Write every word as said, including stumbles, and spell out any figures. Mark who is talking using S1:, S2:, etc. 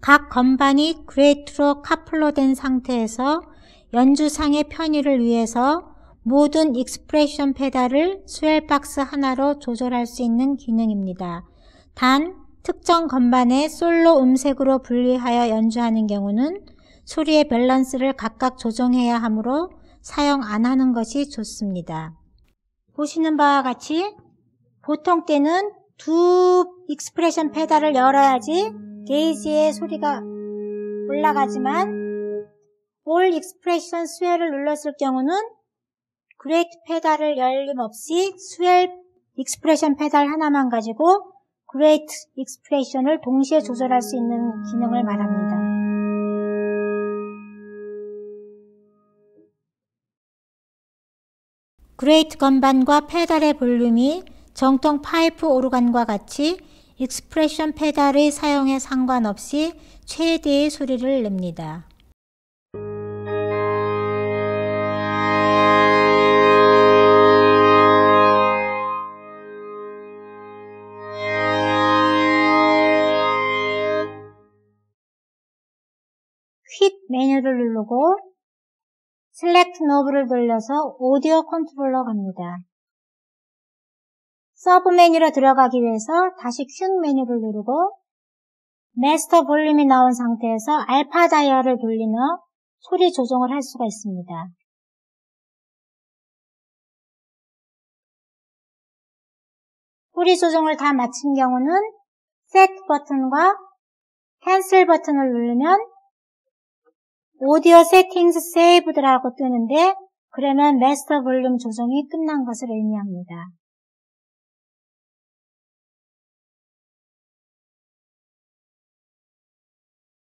S1: 각 건반이 그레이트로 카플러된 상태에서 연주상의 편의를 위해서 모든 익스프레션 페달을 스웰 박스 하나로 조절할 수 있는 기능입니다. 단, 특정 건반의 솔로 음색으로 분리하여 연주하는 경우는 소리의 밸런스를 각각 조정해야 하므로 사용 안 하는 것이 좋습니다. 보시는 바와 같이 보통 때는 두 익스프레션 페달을 열어야지 게이지의 소리가 올라가지만 올 익스프레션 스웰을 눌렀을 경우는 그레이트 페달을 열림 없이 스웰 익스프레션 페달 하나만 가지고 그레이트 익스프레션을 동시에 조절할 수 있는 기능을 말합니다. 그레이트 건반과 페달의 볼륨이 정통 파이프 오르간과 같이 익스프레션 페달의 사용에 상관없이 최대의 소리를 냅니다. 휙 메뉴를 누르고 셀렉트 노브를 돌려서 오디오 컨트롤러 갑니다. 서브 메뉴로 들어가기 위해서 다시 큐 메뉴를 누르고 마스터 볼륨이 나온 상태에서 알파 다이얼을 돌리며 소리 조정을 할 수가 있습니다. 소리 조정을 다 마친 경우는 세트 버튼과 캔슬 버튼을 누르면 오디오 세팅스 세이브드라고 뜨는데 그러면 마스터 볼륨 조정이 끝난 것을 의미합니다.